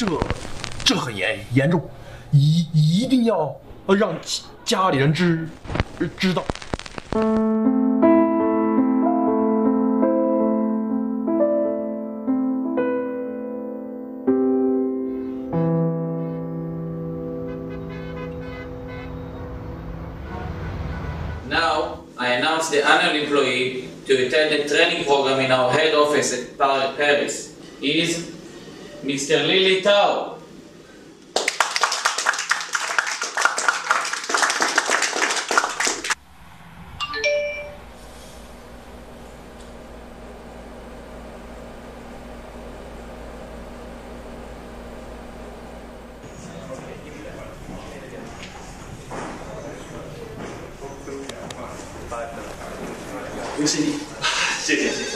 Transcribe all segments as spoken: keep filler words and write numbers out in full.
这这很严严重，一一定要让家里人知知道。 Now, I announce the annual employee to attend the training program in our head office at Paris is Mister Lily Tao. 恭喜你，谢谢谢谢。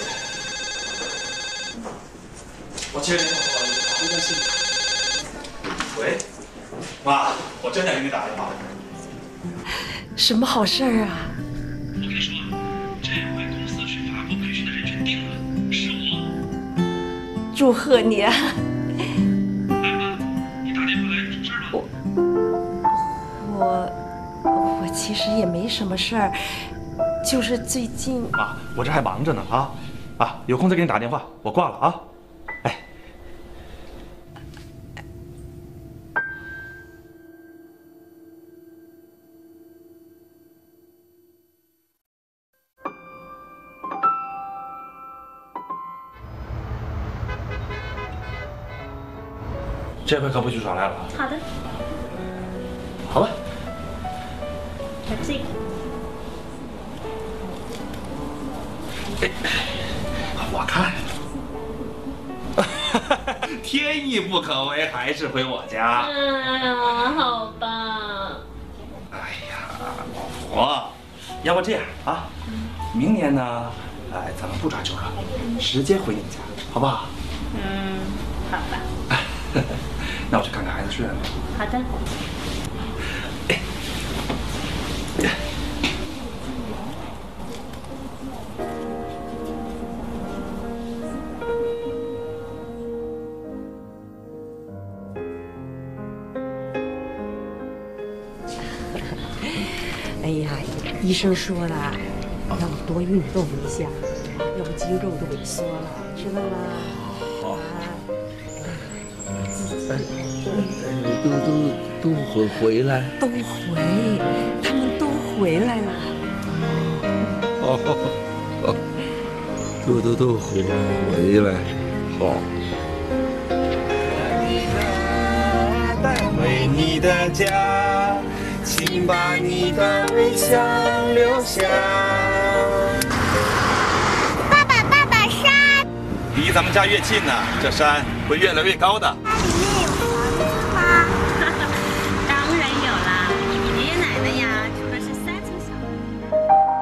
我接电话，不好意思，没关系。喂，妈，我真想给你打电话。 什么好事儿啊？ 我跟你说，这回公司去法国培训的人选定了，是我。 祝贺你啊！ 来吧，你打电话来出事了。 我我我其实也没什么事儿。 就是最近妈，我这还忙着呢啊啊！有空再给你打电话，我挂了啊。哎，这回可不许耍赖了。 好的。 好吧。 来这个。 我看，天意不可违，还是回我家。 啊，好吧。 哎呀，老佛，要不这样啊，明年呢，哎，咱们不抓秋课，直接回你家，好不好？ 嗯，好吧。 那我去看看孩子睡了没。 好的。 哎。 哎呀，医生说了，让你多运动一下，要不肌肉都萎缩了，知道吗？好。 都都都回回来， 都回，他们都回来了。 哦，都都都回回来，好。 带回你的家。 请把你的微笑留下。 爸爸，爸爸，山离咱们家越近呢，这山会越来越高的。 它里面有房子吗？ 当然有啦，爷爷奶奶呀住的是三层小楼。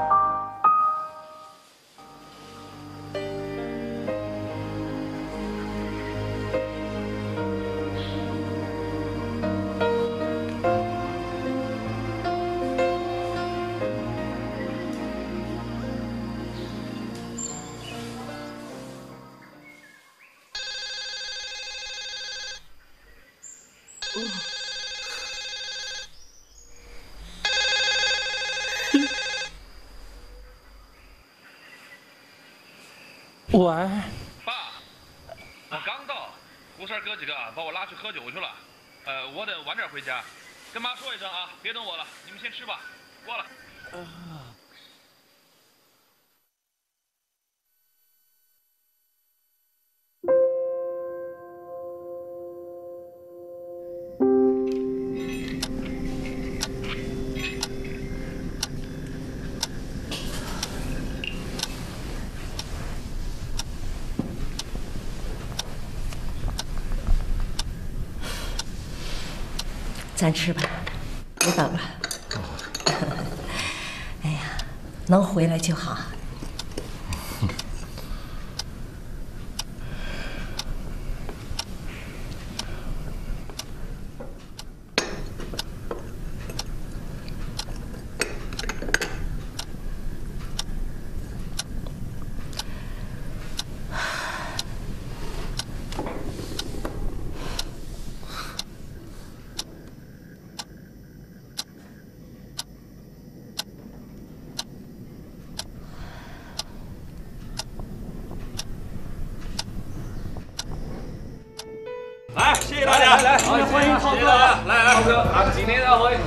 喂， 爸，我刚到，胡三哥几个把我拉去喝酒去了，呃，我得晚点回家，跟妈说一声啊，别等我了，你们先吃吧，挂了。呃咱吃吧，别等了。哎呀，能回来就好。 来，谢谢大家，来，好，欢迎涛哥，来来，涛哥，啊，今天的会。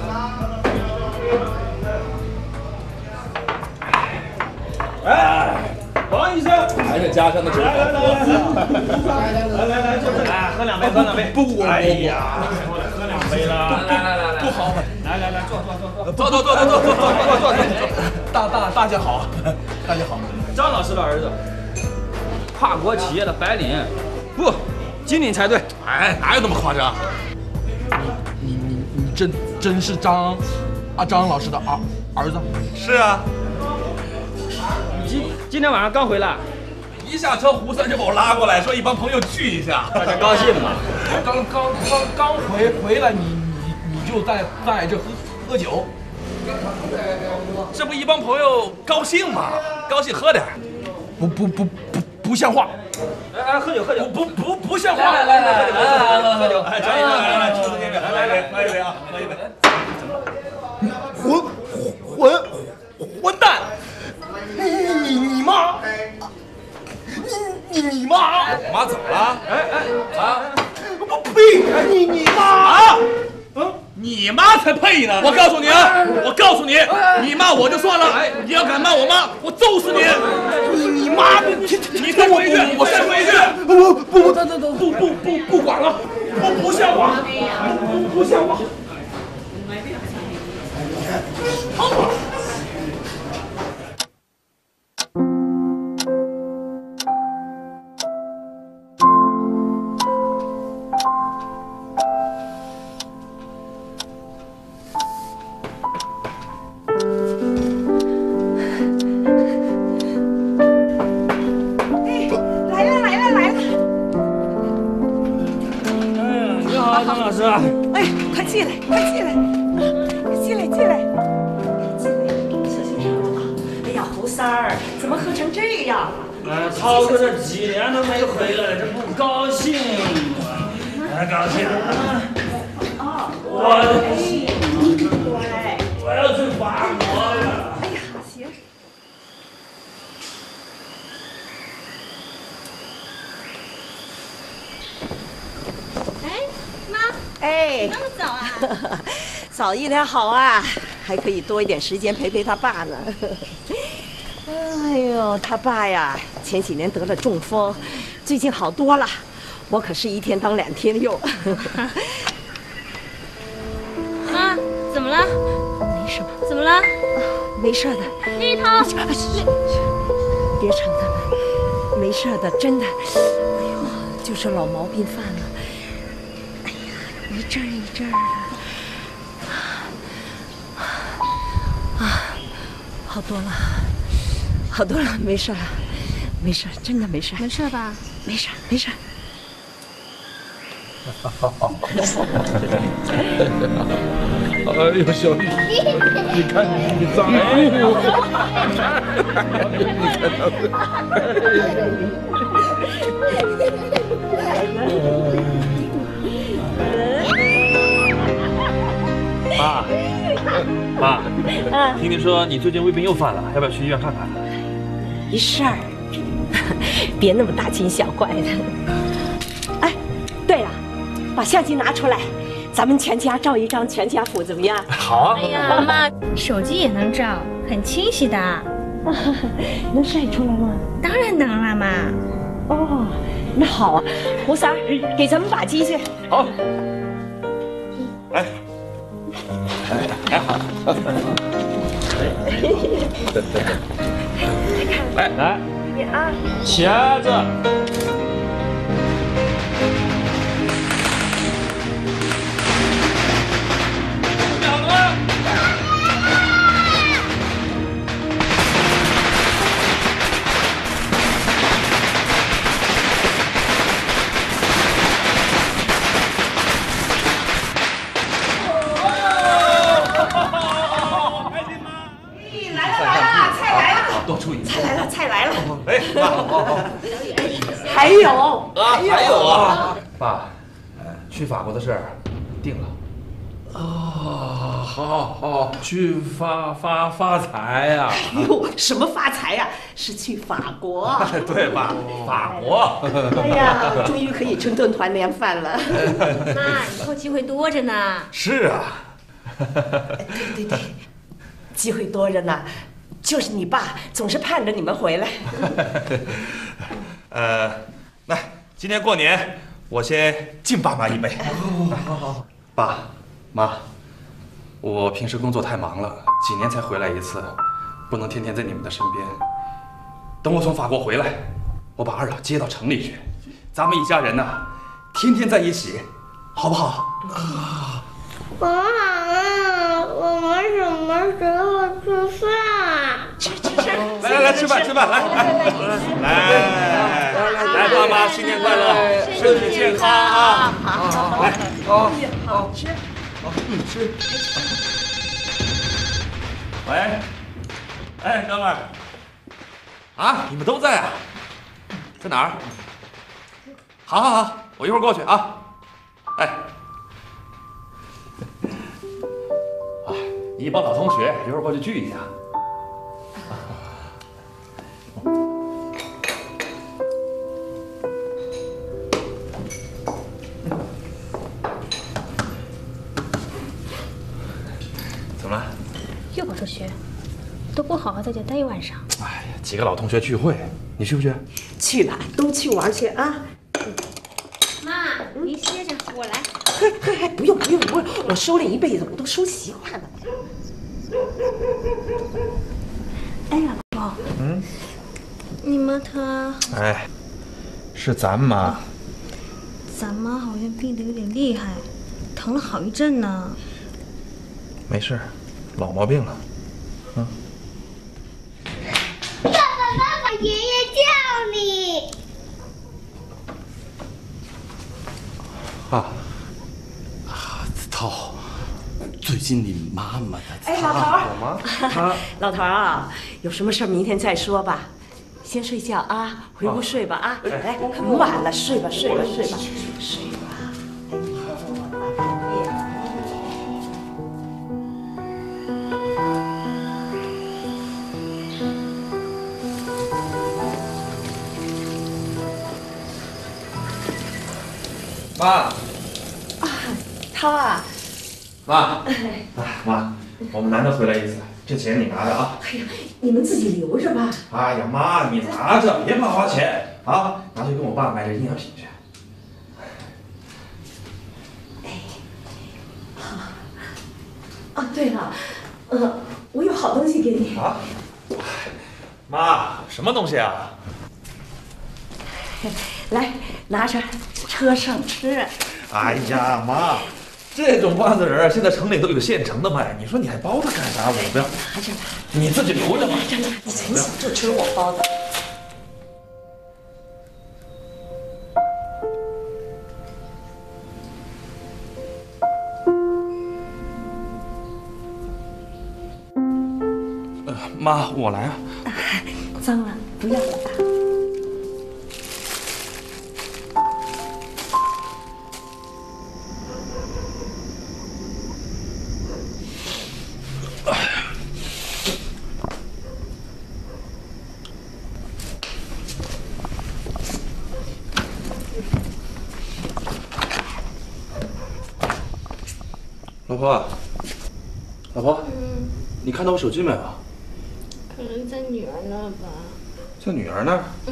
哎，王医生，还是家乡的酒。来来来来来来来来，就这，来喝两杯，喝两杯。不，哎呀，喝两杯了，来来来来，不好，来来来，坐坐坐坐坐坐坐坐坐坐坐坐坐，大大大家好，大家好，张老师的儿子，跨国企业的白领，不，经理才对。 哎，哪有那么夸张？ 你你你真真是张阿张老师的儿儿子？ 是啊。 今今天晚上刚回来， 一下车胡三就把我拉过来，说一帮朋友聚一下， 大家高兴嘛？ 刚刚刚刚回回来，你你你就在在这喝喝酒， 这不一帮朋友高兴吗？高兴喝点， 不不不不不像话！ 来来喝酒喝酒， 不不不不像话！ 来来来来来来喝酒， 哎，来来来，初次见面，来来来，喝一杯啊，喝一杯。 混混混蛋！你你你妈！你你你妈！ 我妈怎么了？ 哎哎啊！我呸！你你妈啊！嗯，你妈才配呢！我告诉你啊，我告诉你，你骂我就算了，你要敢骂我妈，我揍死你！ 你你妈！ 你你再说一句，我再说一句！ 不不不不不不不不管了！ 不不像话！ 不不像话！ 哎，快进来，快进来，进来，进来，进来，小心点啊！哎呀，胡三儿，怎么喝成这样了？ 哎，涛哥这几年都没回来，这不高兴吗？高兴啊！我我要去法国了。 哎呀，行。哎， 那么早啊？ 早一点好啊，还可以多一点时间陪陪他爸呢。哎呦，他爸呀，前几年得了中风，最近好多了。我可是一天当两天用。 妈，怎么了？ 没什么。 怎么了？ 没事的。 丽涛， 别吵他们，没事的，真的。哎呦，就是老毛病犯了。一阵儿一阵儿的，啊，好多了，好多了，没事了，没事，真的没事， 没事吧？ 没事，没事。 哎呦，小玉，你看你你脏了，你看他。 妈，妈，听听说你最近胃病又犯了，要不要去医院看看？ 没事儿，别那么大惊小怪的。哎，对了，把相机拿出来，咱们全家照一张全家福，怎么样？ 好啊。 哎呀，妈，手机也能照，很清晰的。 能晒出来吗？ 当然能了，妈。 哦，那好啊，胡三儿，给咱们把机去。 好。 哎。哎好， 来来， 你啊， 茄子， 准备好了吗？ 多出一菜来了，菜来了！ 哎，爸，好好好。 还有啊，还有啊， 爸，去法国的事儿定了。 哦，好好去发发发财呀！ 哎呦，什么发财呀？是去法国。 对吧？法国。 哎呀，终于可以吃顿团年饭了。 妈，以后机会多着呢。 是啊。 对对对，机会多着呢。就是你爸总是盼着你们回来。 呃，来，今年过年我先敬爸妈一杯。 好好好。 爸妈，我平时工作太忙了，几年才回来一次，不能天天在你们的身边。等我从法国回来，我把二老接到城里去，咱们一家人呢，天天在一起，好不好？ 啊。我好啊！我们什么时候吃饭？ 吃吃吃！ 来来来，吃饭吃饭，来来来来来，爸妈新年快乐，身体健康啊！ 好， 来， 好，好吃， 好，嗯，吃。喂，哎，哥们儿，啊，你们都在啊？在哪儿？好好好，我一会儿过去啊。哎。啊，一帮老同学，一会儿过去聚一下。怎么了？ 又不出去，都不好好在家待一晚上。 哎呀，几个老同学聚会，你去不去？ 去吧，都去玩去啊！ 妈，您歇着，我来。 嘿嘿嘿，不用不用不用，我收敛一辈子，我都收习惯了。 哎，老公， 嗯， 你妈她…… 哎，是咱妈。 咱妈好像病得有点厉害，疼了好一阵呢。 没事，老毛病了。嗯。 爸爸爸爸，爷爷叫你。 啊啊，子韬，最近你妈妈她…… 哎，老头儿， 我吗？ 老头儿啊，有什么事儿明天再说吧。先睡觉啊，回屋睡吧啊！哎，很晚了，睡吧睡吧睡吧睡吧。 妈， 啊，涛啊！ 妈，哎，妈，我们难得回来一次，这钱你拿着啊。 哎呀，你们自己留着吧。 哎呀，妈，你拿着，别怕花钱啊，拿去跟我爸买点营养品去。 哎，好。啊，对了，呃，我有好东西给你。 啊？妈，什么东西啊？ 来，拿着，车上吃。 哎呀，妈，这种瓜子仁儿现在城里都有现成的卖，你说你还包它干啥？我不要。 拿着吧， 你自己留着吧。 拿着呢，你从小就吃我包的。 呃，妈，我来啊。 脏了，不要了吧。 老婆，老婆， 嗯， 你看到我手机没有？ 可能在女儿那儿吧。 在女儿那儿。 嗯。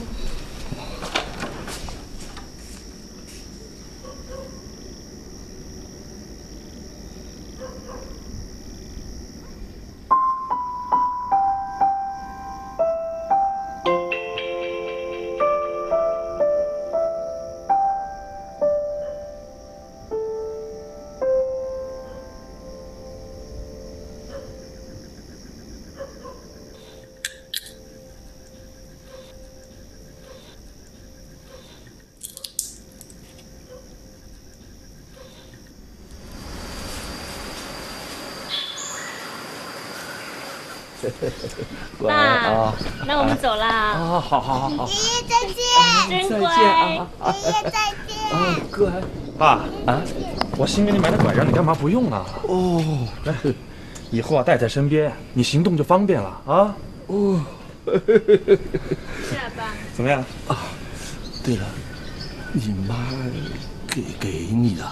爸，啊，那我们走啦。 啊，好好好好。 爷爷再见， 真乖。 再见啊！ 爷爷再见。 啊，乖。 爸啊， 我新给你买的拐杖，你干嘛不用啊？哦，来，以后啊带在身边，你行动就方便了啊。哦， 是啊，爸。 怎么样啊？对了，你妈给给你的。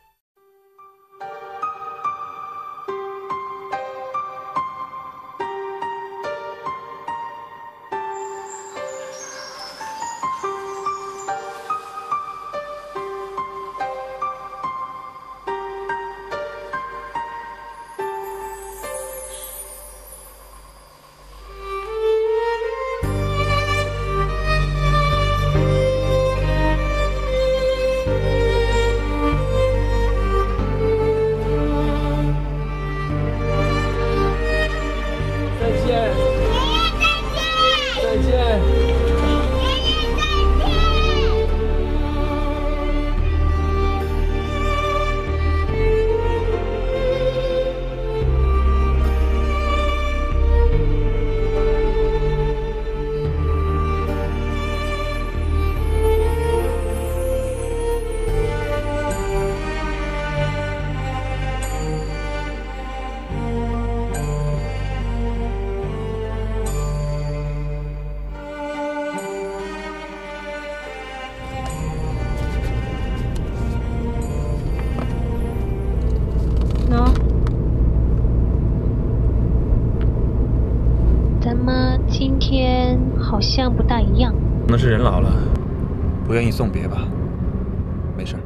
好像不大一样， 可能是人老了，不愿意送别吧。没事。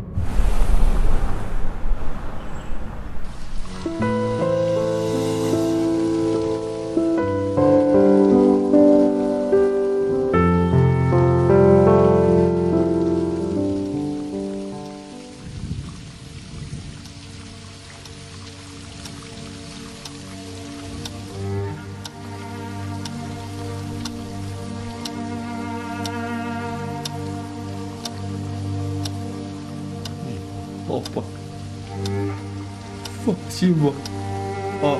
好吧，放心吧，啊，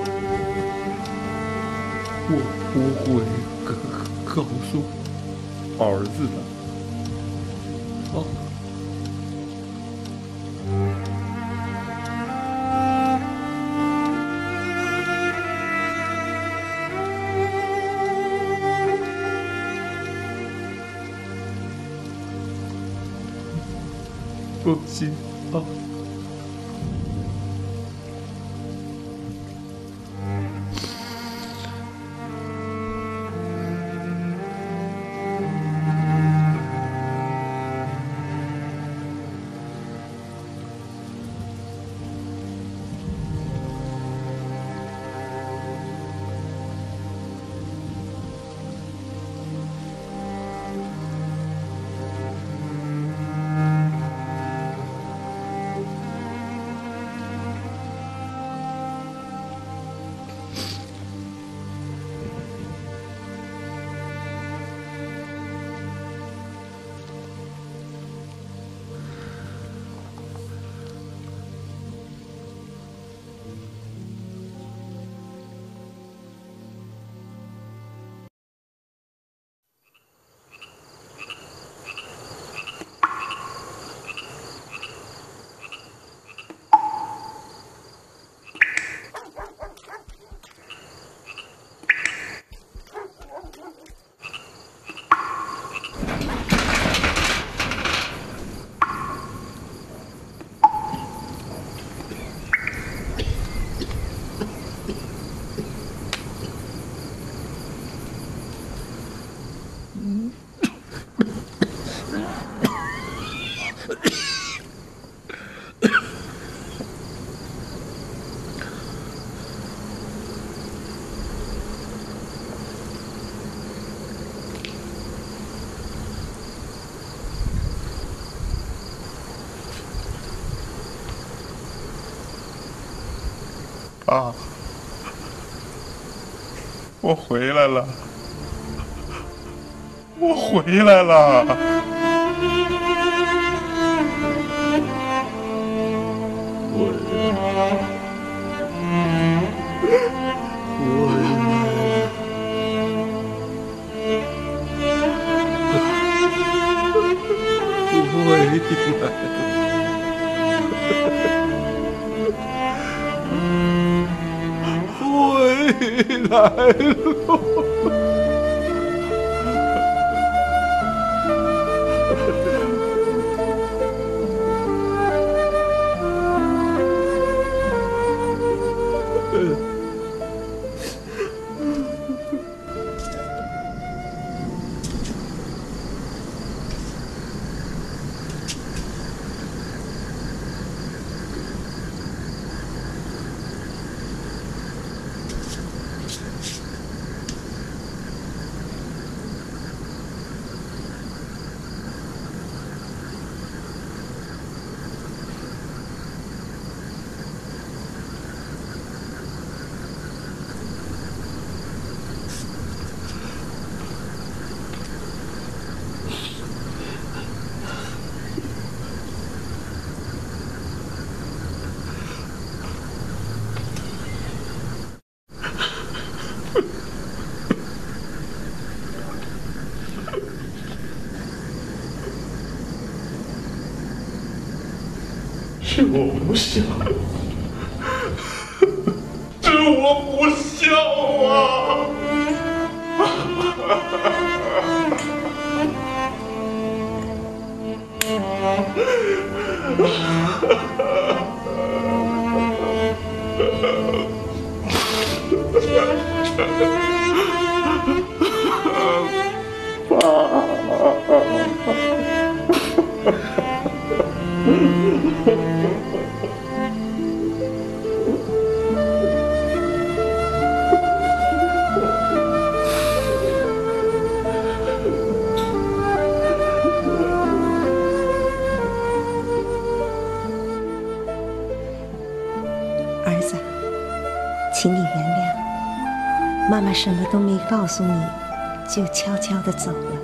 我不会告告诉儿子的，啊。放心啊。 爸，我回来了，我回来了。我，我回来了。 来了。是我不孝，是我不孝啊！ 儿子，请你原谅，妈妈什么都没告诉你，就悄悄地走了。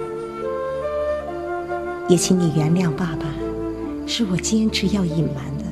也请你原谅爸爸，是我坚持要隐瞒的。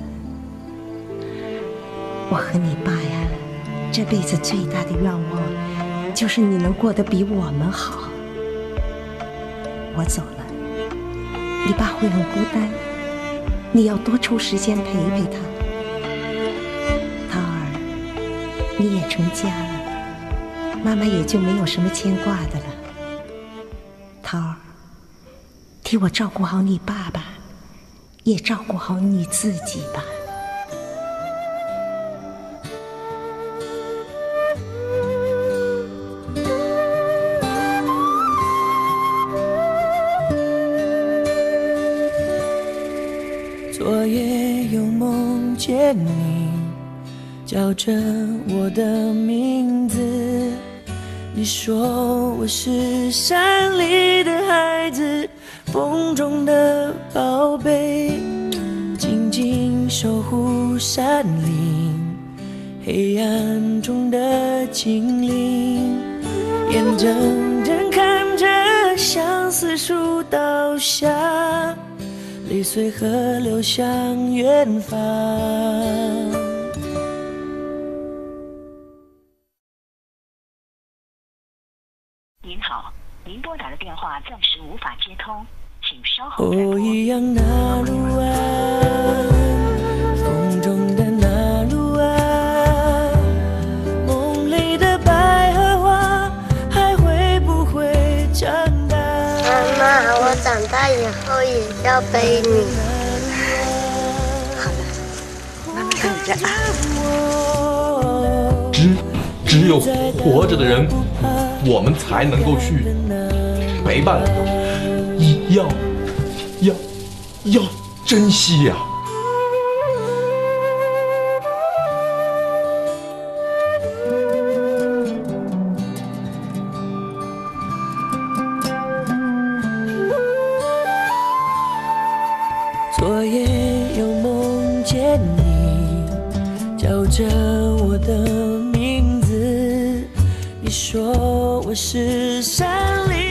我和你爸呀，这辈子最大的愿望，就是你能过得比我们好。我走了，你爸会很孤单，你要多抽时间陪陪他。涛儿，你也成家了，妈妈也就没有什么牵挂的了。涛儿，替我照顾好你爸爸，也照顾好你自己吧。 昨夜又梦见你叫着我的名字，你说我是山里的孩子，风中的宝贝，静静守护山林，黑暗中的精灵，眼睁睁看着相思树倒下，泪随河流向远方。 您好，您拨打的电话暂时无法接通，请稍后再哦， 拨。 一样那路啊，风中的那路啊，梦里的百合花还会不会长大？ 妈妈，我长大以后也要背你。 好了，妈妈等着啊。 只只有活着的人，我们才能够去陪伴，要要要珍惜呀、 昨夜又梦见你叫着我的名字，你说我是山里